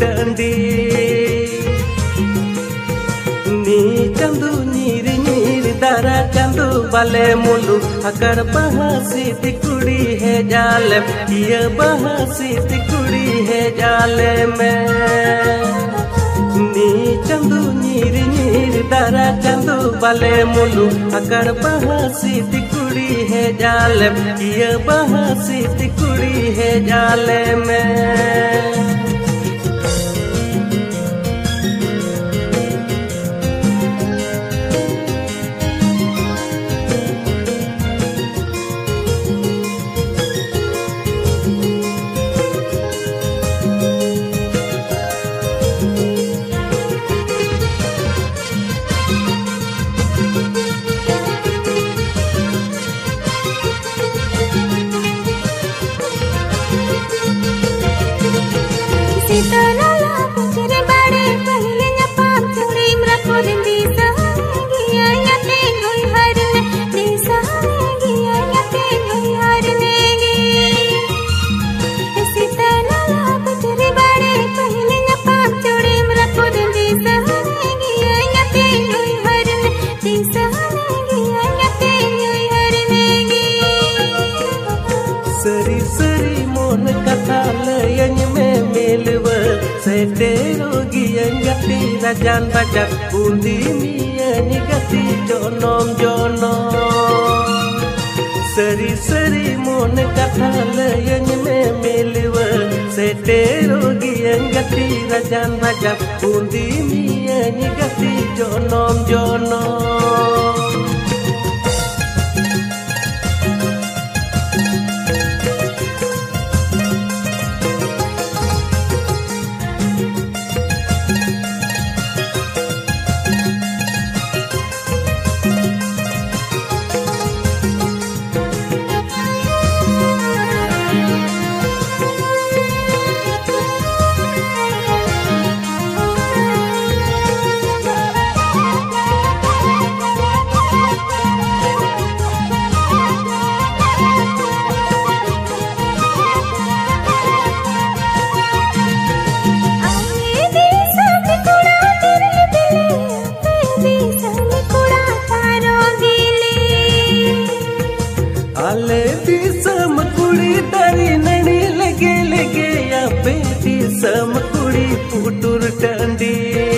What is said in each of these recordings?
टंडी नी चंदू नीर नीर दारा चंदू बाले मुलु अकर बहासी तिकुड़ी है जाले ये बहासी तिकुड़ी है जाले में नी चंदू नीर नीर दारा चंदू बाले मुलु अकर बहासी तिकुड़ी है जाले ये बहासी तिकुड़ी है जाले में सरी सरी मोन कथा लयन में मेलव सेटेरोगी गति राजान राजा बूंदी मियन गति जोनोम जोनो सरी सरी मोन कथा लयन में मेलव सेटेरोगी गति राजान राजा बूंदी मियन गति जोनोम जोनो आले दिसम कुड़ी तारी ननी लगे लगे या बेटी सम कुड़ी पुटुर टंडी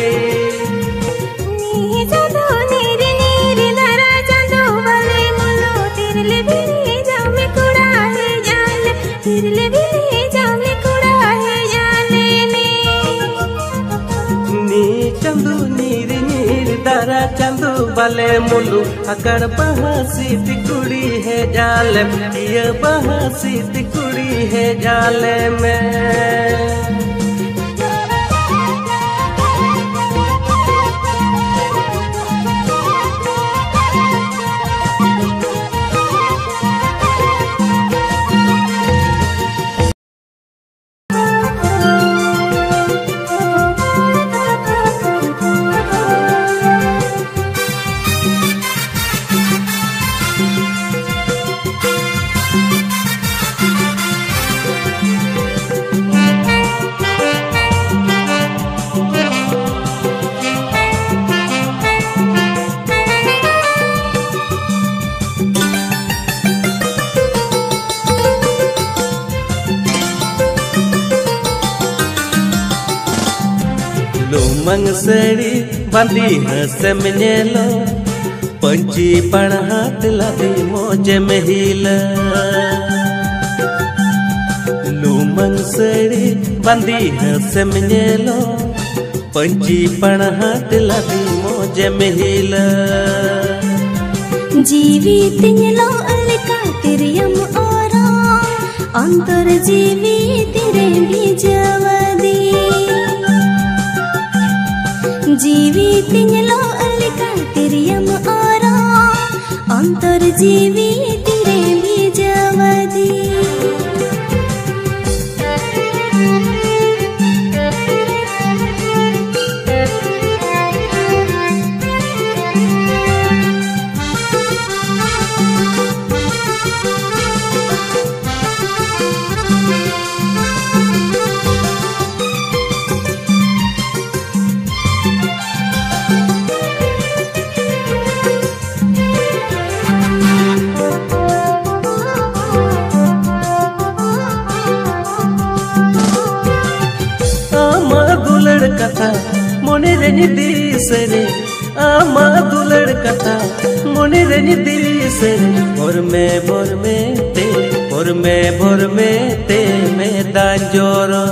नी चंदू नीर नीर दारा चंदू बाले मुलु तिरले बिले जामे कुड़ा है जाले तिरले बिले जामे कुड़ा है जाले नी चंदू नीर नीर दारा चंदू बाले मुलु अकर बहासी तिकुड़ी है जाले ये बहासी तिकुड़ी है जाले में लुमंग सड़ी बंदी हसम नेलो पंची पढ़ात लदी मोज महिल लुमंग सड़ी बंदी हसम नेलो पंची पढ़ात लदी मोज महिल जीवित लो अलका तिरियम ओरा अंतर जीवित रे बीजवदी जीवित लो अलका तिरियम ओरा अंतर जीवित रे बीजवदी मोने रेनी दिसरे आमा दुलड़ कथा मोने रेनी दिसरे भोर में ते मैदान जोरो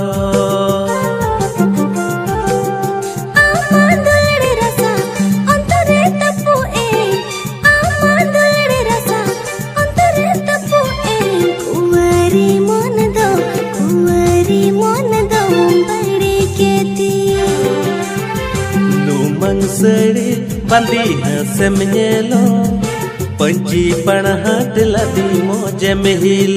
सड़ी बंदी हसम नेलो पंची पण हाथ लदी मोज महिल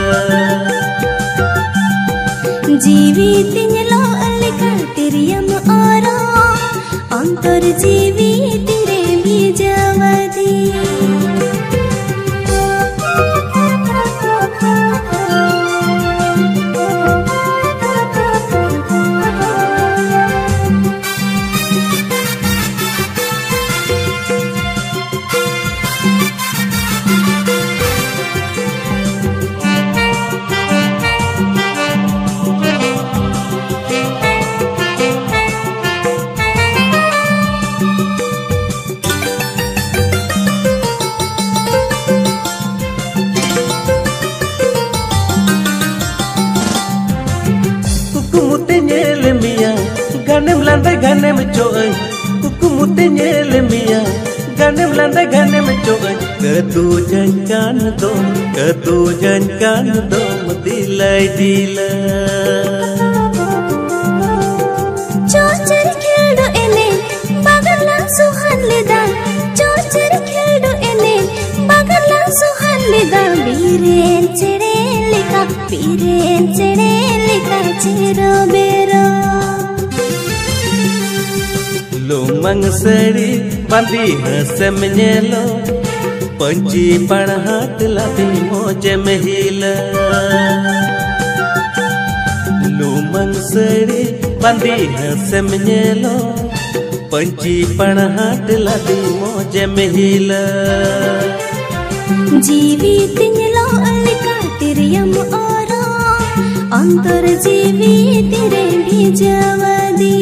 जीवी तिंगलो अलका तिरियम आरा अंतर जीवी तिरे बीजवदी ganem coy kuku mute nyel mia ganem landa ganem coy ketu jangan dom dilai dila chochar khildo ene bagala suhan leda chochar khildo ene bagala suhan leda biren chede lika chero bero लुमंग सड़ी बंदी हसम नेलो पंची पण हाथ लदी मोज महिल लुमंग सड़ी बंदी हसम नेलो पंची पण हाथ लदी मोज महिल जीवी तिंगलो अलका तिरियम आरा अंतर जीवी तिरे बीजवदी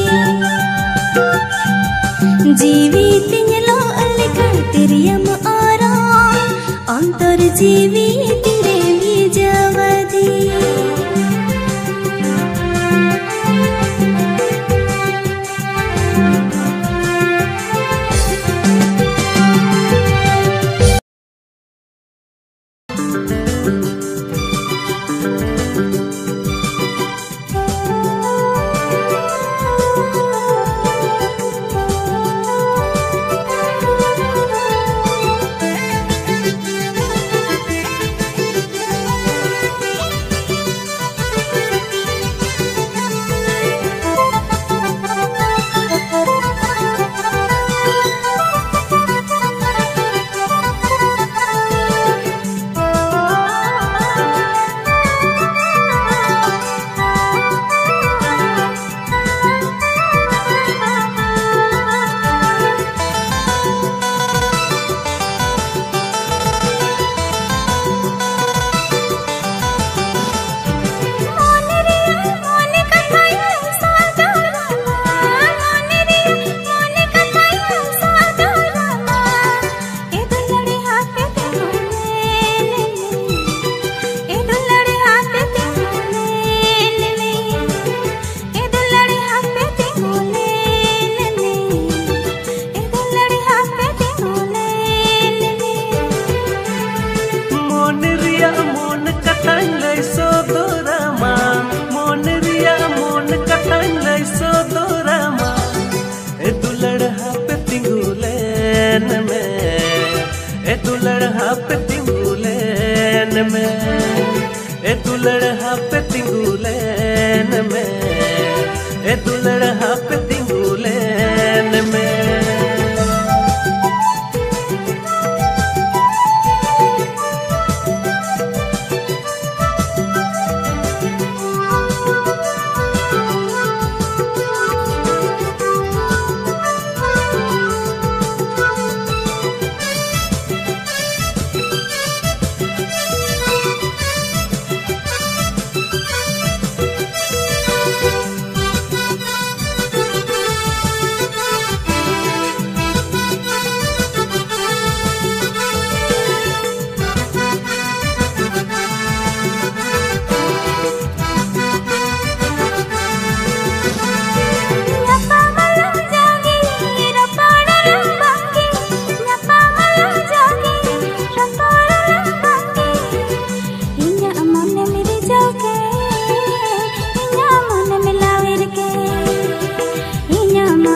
जीवी तिंगलो अलका तिरियम आरा अंतर जीवी तिरे बीजवदी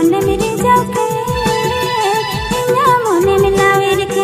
मोने मेरे जाके इन्ना मोने मिलावेर के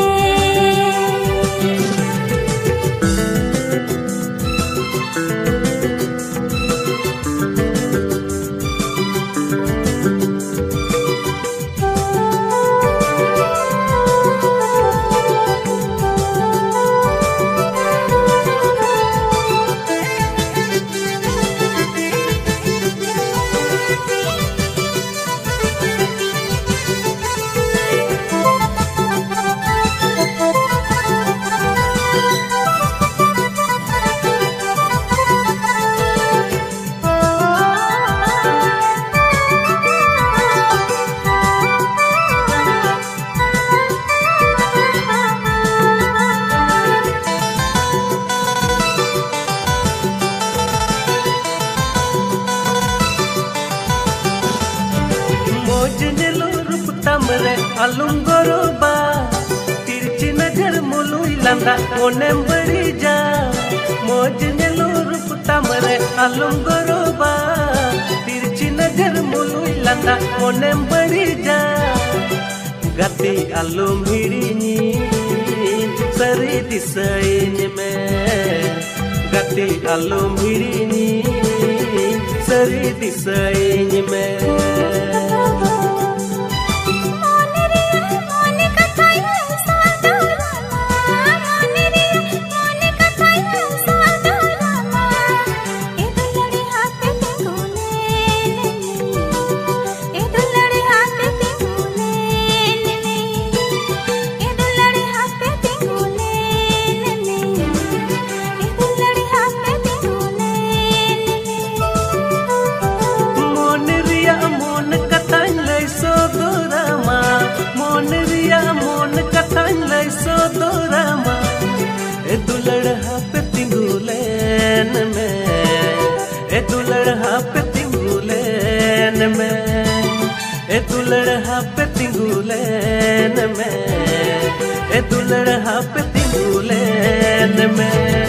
अलुंगोरोबा तिरछी नजर मुलुई लंदा ओनेम बड़ी जा मोज नेलो रूप तमरे अलुंगोरोबा तिरछी नजर मुलुई लंदा ओनेम बड़ी जा गति अलुम हिड़िनी सरी दिसैन में गति अलुम हिड़िनी सरी दिसैन में दुलड़ा पे तिंगुलेन में दुलड़ा पे तिंगुलेन में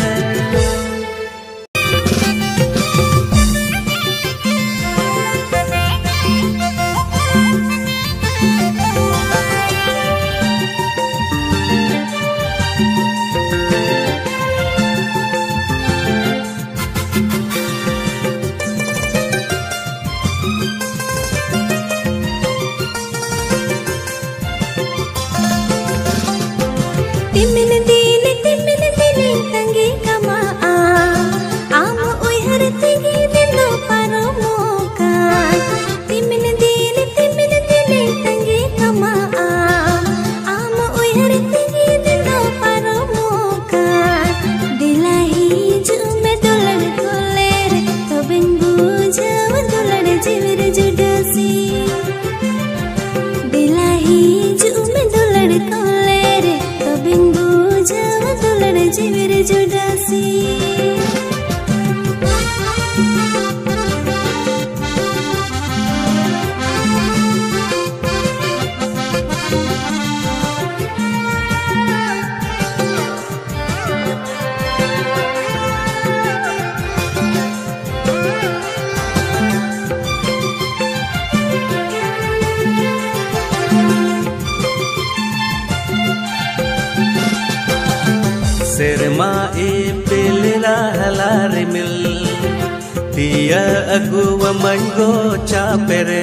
सेरमा ए पेलरा हलारे मिल तिया अगुआ मंगो चापेरे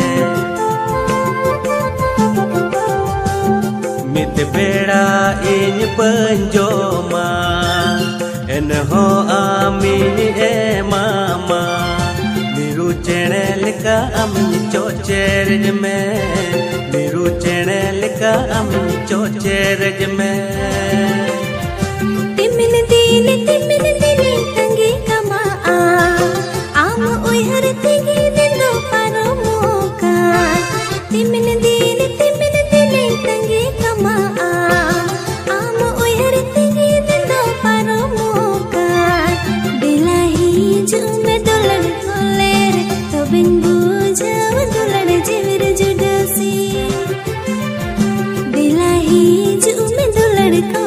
मित बेड़ा इन पंजोमा एनहो आमी ए मामा मिरु चेणे लिका अमी चोचेरज में मिरु चेणे लिका अमी चोचेरज में तिमिन दीने तंगे कमा आम उहर तिगी दिलो पारो मोका तिमिन दीने तंगे कमा आम उहर तिगी दिलो पारो मोका दिलाही जुमे दुलड़ कोलेर तो बिंदु जाव दुलड़ जिविर जुडसी दिलाही जुमे दुलड़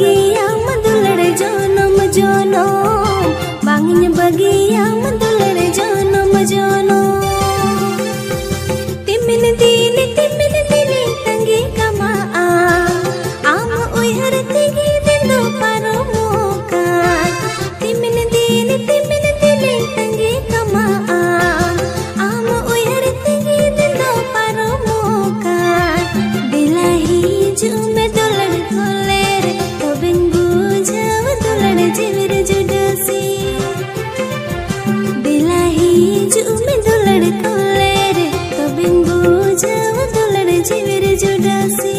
bagiam dulare jonom jonom bangin bagiam dulare jonom jonom timin dili tangi kama am uyhar tigi bindu paromuka timin dili tangi kama am uyhar tigi bindu paromuka dilahi jume dular kholer tobin bujaw dular jivir judasi dilahi jume dular kholer tobin bujaw dular jivir judasi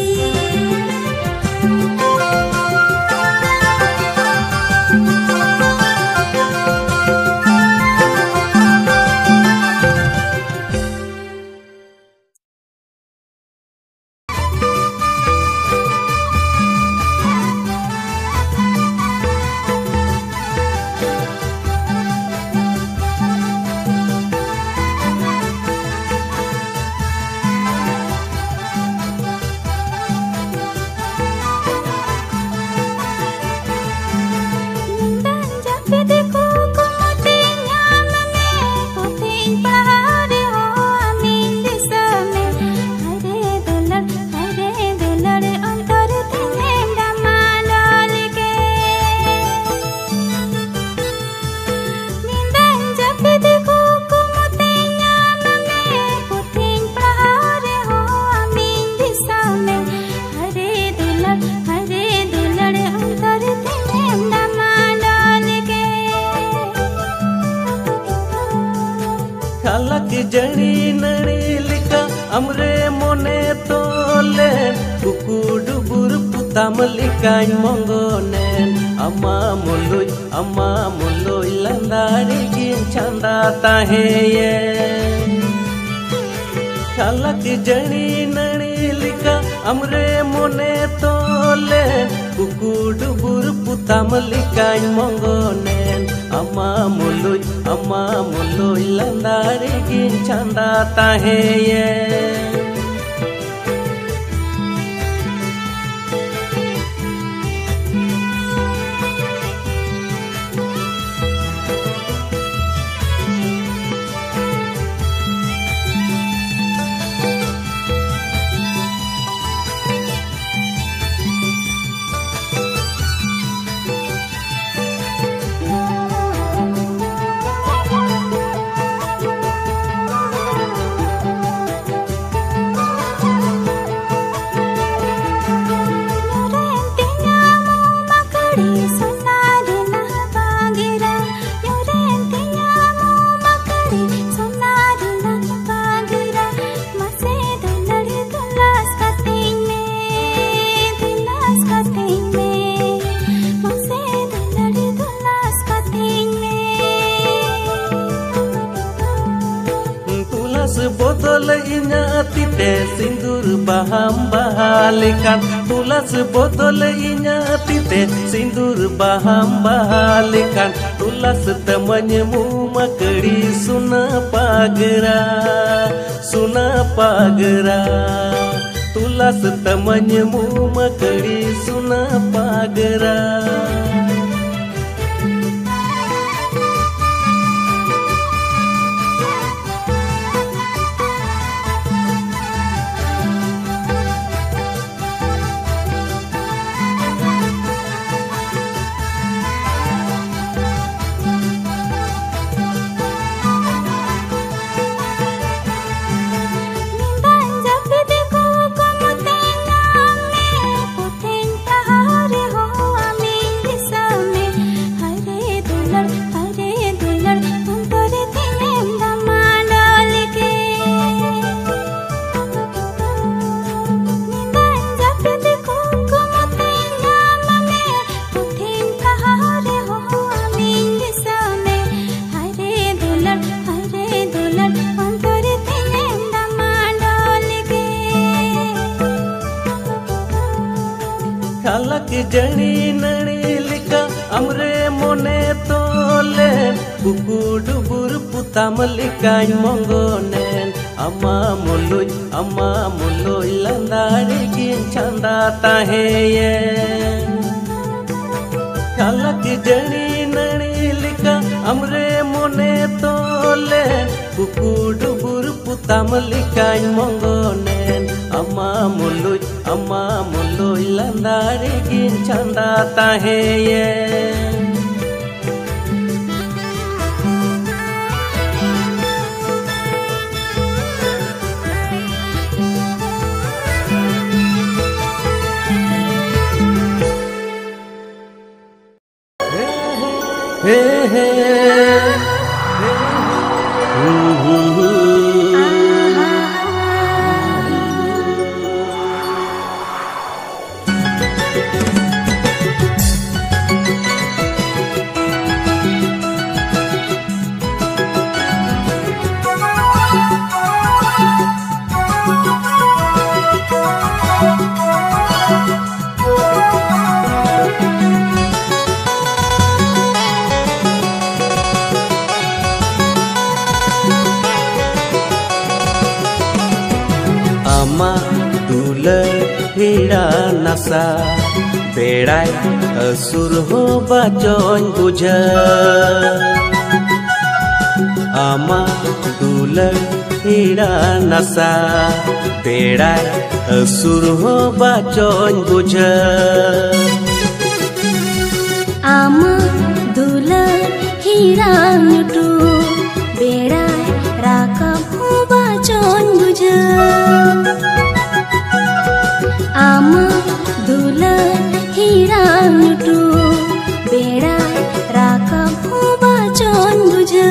खालक जणी नणी लिका हमरे मोने तोले कुकुडुबुर पुताम लिकाय मंगोनेन अम्मा मुलुय लंदारी गिन चंदा ताहेये खालक जणी नणी लिका हमरे मोने तोले कुकुडुबुर पुताम लिकाय मंगोनेन अम्मा मुलुय लंदारी गिन चंदा ताहेये बोतल इना तिते सिंदूर baham bahalikan tulas botol inya tite sindur baham bahalikan tulas temanmu makeri suna pagera tulas temanmu makeri suna pagera खालक जणी नणी लिका हमरे मोने तोले कुकुडुबुर पुताम लिकाय मंगोनेन अम्मा मुलुय लंदारी गिन चंदा ताहेये झलक जड़ी नड़ी लिका हमरे मोने तोले कुकुडुबुर पुताम लिकाñ mongonen ama muluy landari gin chanda taheye hey hey हीरा नशा बेड़ाय असुर हो बचों बुझा आमा दुलर हीरा नशा बेड़ाय असुर हो बचों बुझा आमा दुलर हीरा नुटू बेड़ाय राकब हो बचों बुझा आमा दुलर हीरा नुटू बेड़ा राकब हो बचों बुझा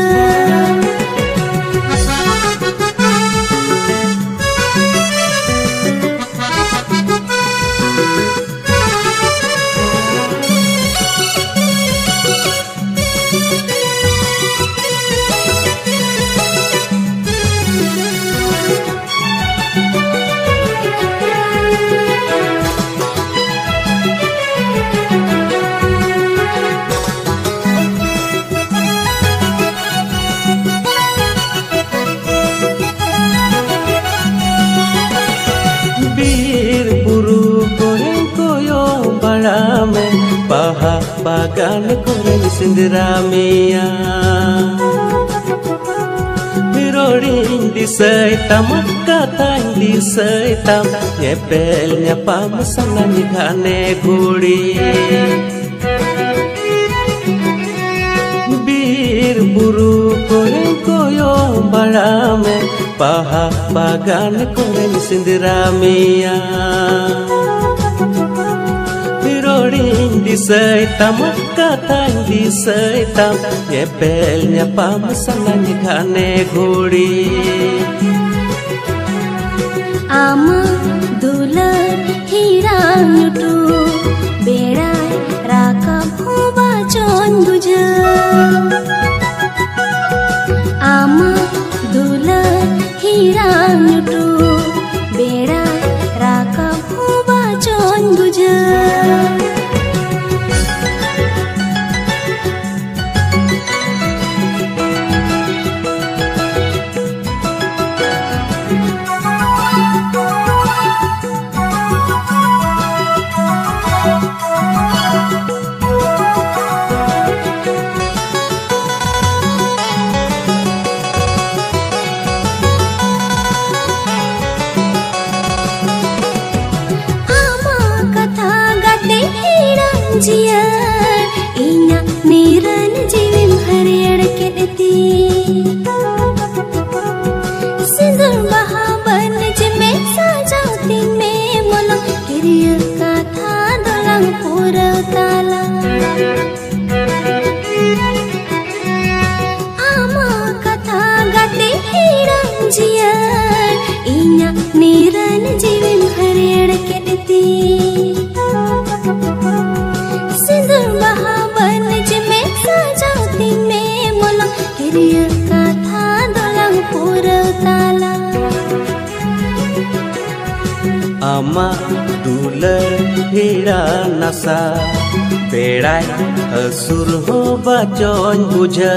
Baha bagan koren sindiramiya Hirorin disay tamak katang disay tam Nyepel nyapam sana nikane guri Bir buru koren koyo barame Baha bagan koren sindiramiya Disay tamak katang disay tam Nyepel nyapam sana nikane guri आमा दुलर हीरा नुटू बेड़ा राकब हो बचों बुझा आमा दुलर हीरा नुटू बेड़ा राकब हो बचों बुझा इना नीरन जीवन हरियर के देती सिंदूर महाबन में सजाती में मोलो हिरियर का था दोलंग पूरा ताला आमा कथा गाते हिरन जिया इना नीरन जीवन हरियर के देती Ama dular hira nasa beड़ाय असुर हो बचों बुझा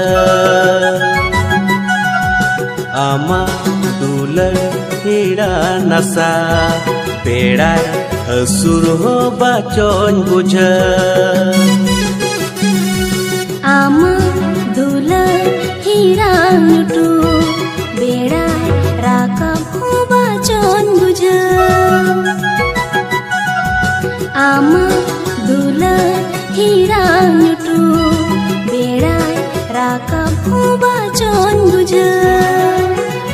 आमा दुलर हीरा नशा बेड़ाय असुर हो बचों बुझा Ama dulat hirang nyutu berai rakam ubacon bujan.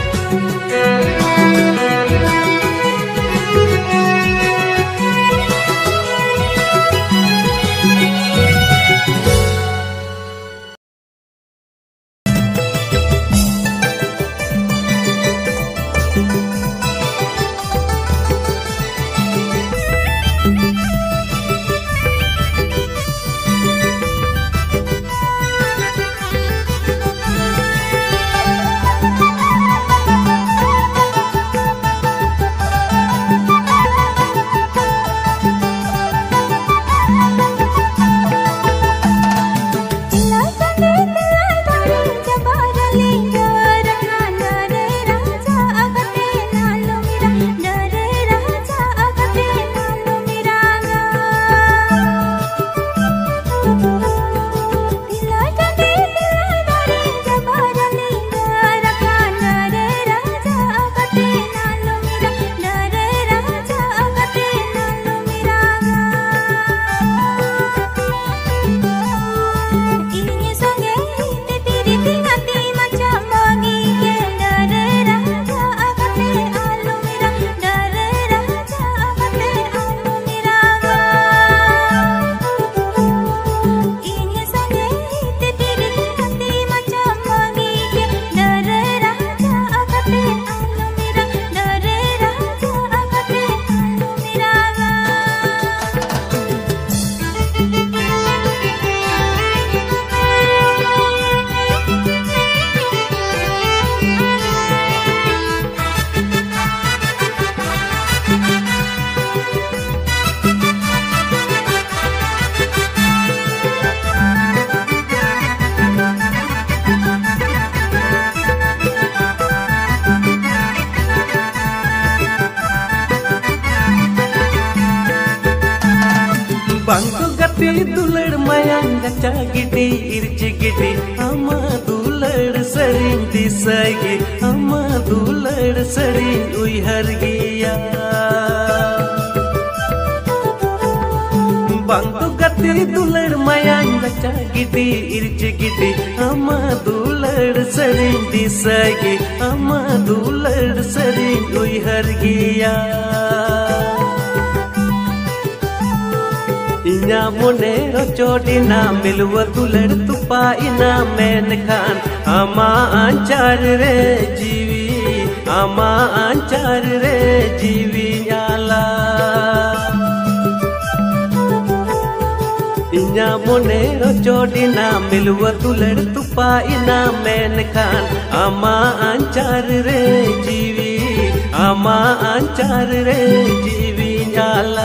Bangku gati dular mayang gacha gidi irci gidi ama dular sering disagi ama dular sering uihar giya. Bangku gati dular mayang gacha gidi irci gidi ama dular sering disagi ama dular sering uihar giya. Inya mone rocodina milwa dular tupa ina menkan ama ancar re jiwi nyala. Inya mone rocodina milwa dular tupa ina menkan ama ancar re jiwi nyala.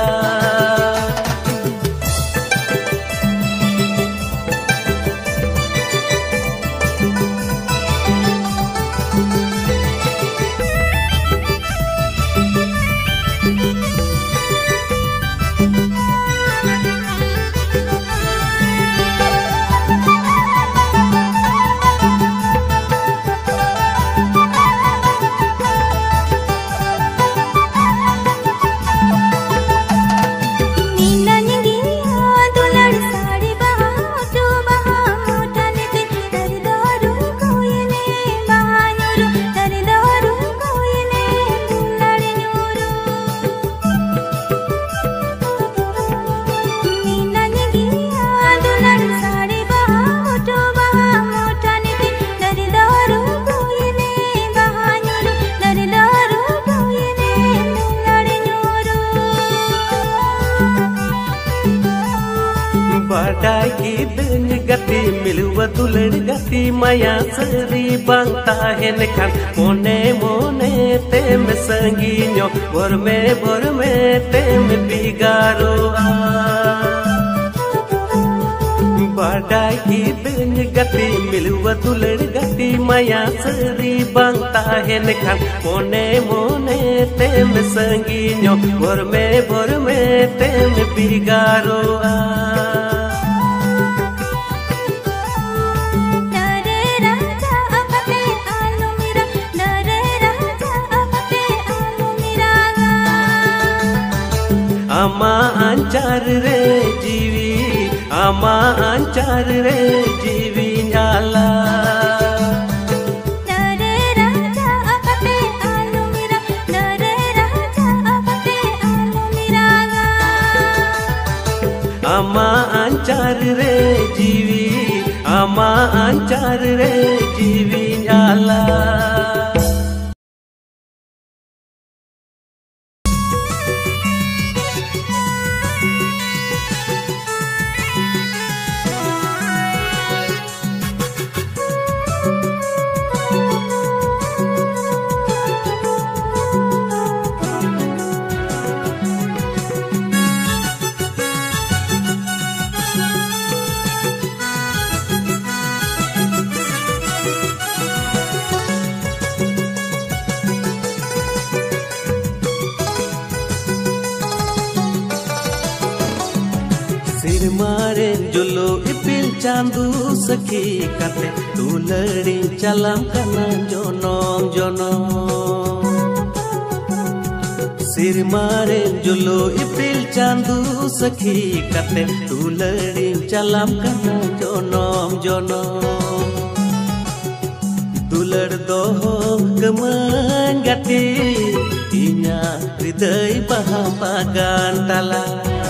Badai kideng gati milwa dular gati maya seri bang tahen kan mone tem sanginyo borme tem bigaro. Badai kideng gati milwa dular gati maya seri bang tahen kan mone tem sanginyo borme tem bigaro. Ama ancar re jiwi ama ancar re jiwi nyala nare raja apate alu mira nare raja apate alu miraga ama ancar re jiwi ama ancar re jiwi nyala सिरमारे जुलो इपिल Chandu सखी कते दुलड़ी चलम कना जोनोम जोनोम सिरमारे जुलो इपिल चांदू सखी कते दुलड़ी चलम कना जोनोम जोनोम दुलड़ दो कमन गति इnya hृदय बहा बागान तला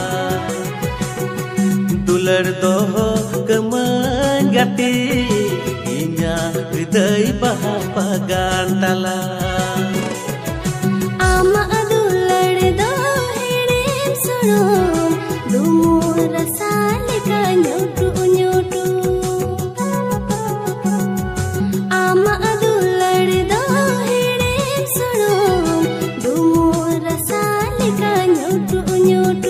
दुलड़ दो कमन गति इnya hृदय बहा बागान तला ama dulड़ दो हेड़े सुनो दुमूर रसाल का न्यूटू न्यूटू ama dulड़ दो हेड़े सुनो दुमूर रसाल का न्यूटू न्यूटू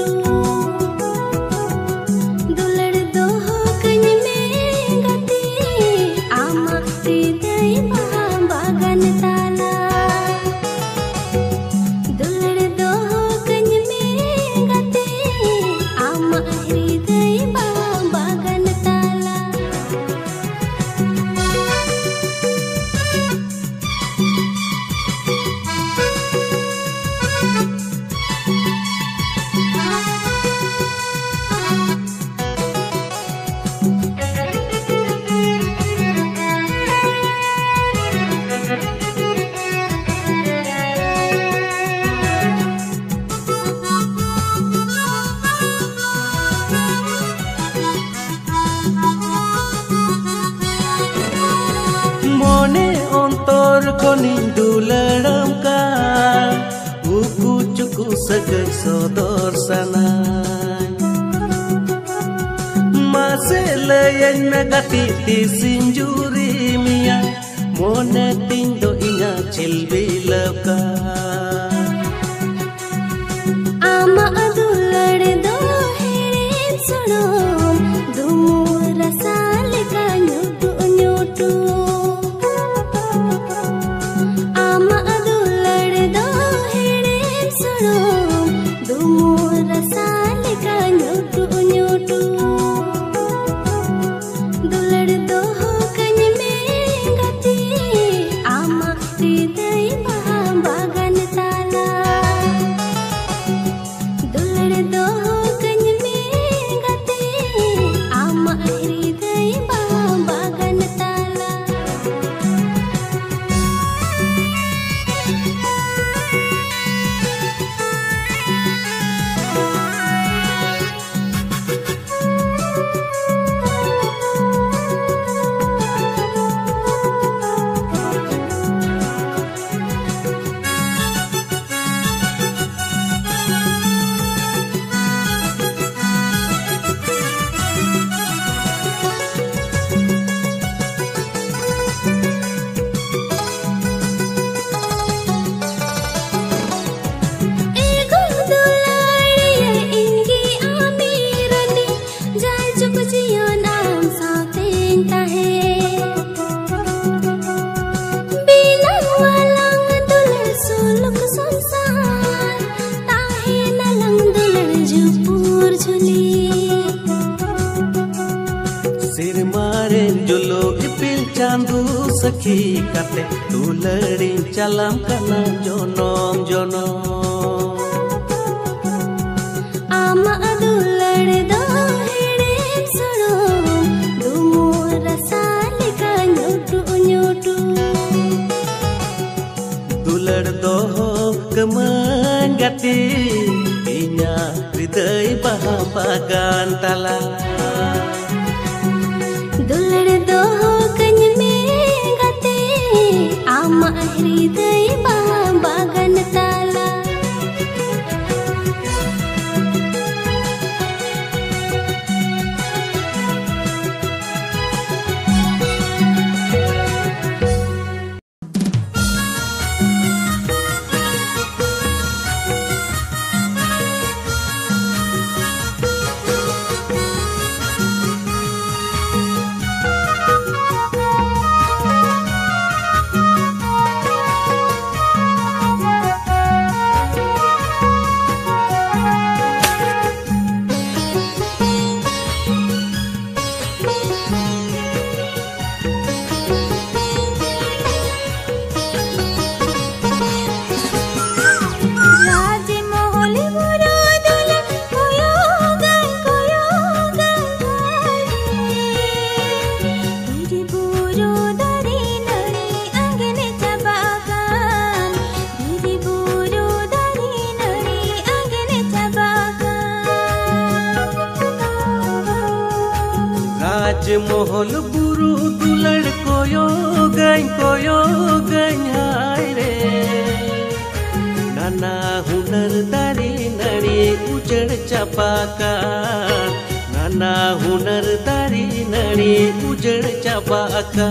दुलड़म का उकु चुकु सगै सदर सनाय मासे लयन में गति ती सिंजुरी मिया मोने तिंग दो इना चिलबी लका ama dulड़ दो हेड़े सुनो दुमूर रसाल का न्यूटू न्यूटू ama dulड़ दो हेड़े सुनो दुमूर रसाल का न्यूटू न्यूटू दुलड़ दो कन में गति ama हृदय बहा बागान ताला दुलड़ दो कन में गति ama हृदय बहा बागान ताला चांदू सखी कते दुलड़ी चलम कना जोनोम जोनोम bagan tala दुलड़ दो कन में गते आमा हृदय बागन ताला मोहल बुरु दुलड़ कोयो गई हाय रे नाना हुनर दारी नड़ी उजड़ चपाका नाना हुनर दारी नड़ी उजड़ चपाका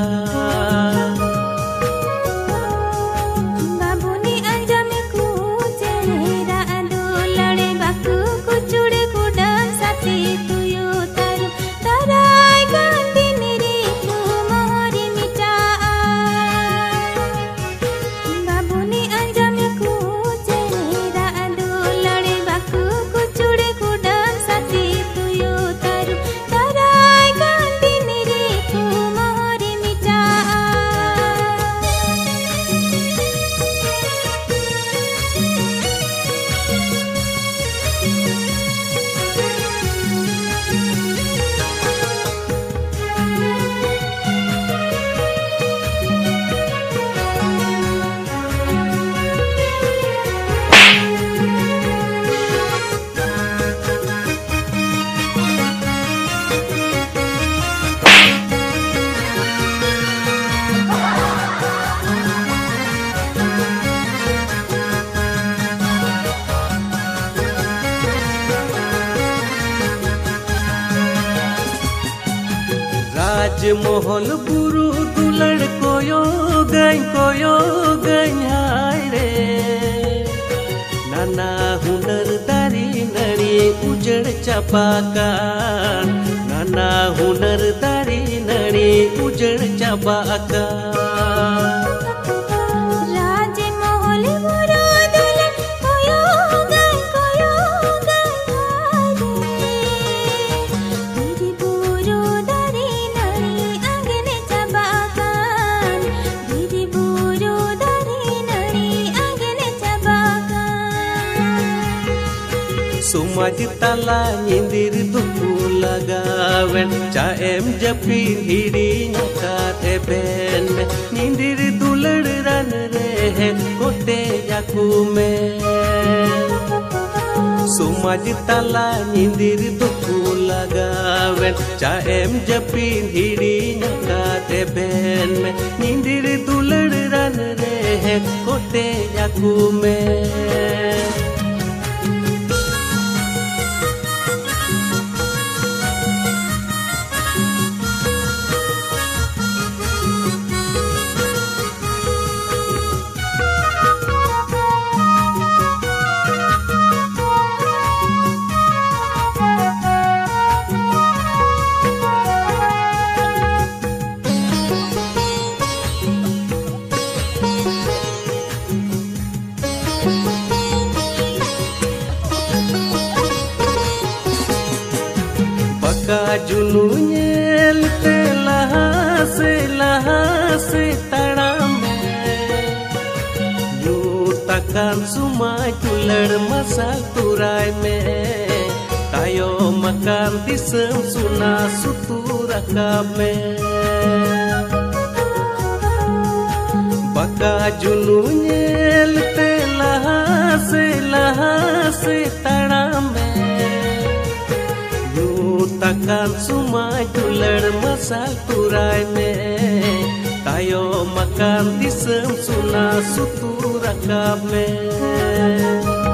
मोहल बुरु दुलड़ कोयो गई हाय रे नाना हुनर दारी नड़ी उजड़ चपाका नाना हुनर दारी नड़ी उजड़ चपाका सुमज तला निंदिर दुकु लगावेन चाएम जपीन हिड़ी नकाते बेन निंदिर दुलड़ रन रहे कोटे जाकू में सुमज तला निंदिर दुकु लगावेन चाएम जपीन हिड़ी नकाते बेन निंदिर दुलड़ रन रहे कोटे जाकू में जुनू नेल पे लहा से तड़ाम यू तकान सुमाय तुलड़ मसाल तुराय में तायो मकान दिसम सुना सुतुरका में बका जुनू नेल पे लहा से तड़ाम akan sumai tular masal turai me tayo makan disem suna sutu rakab me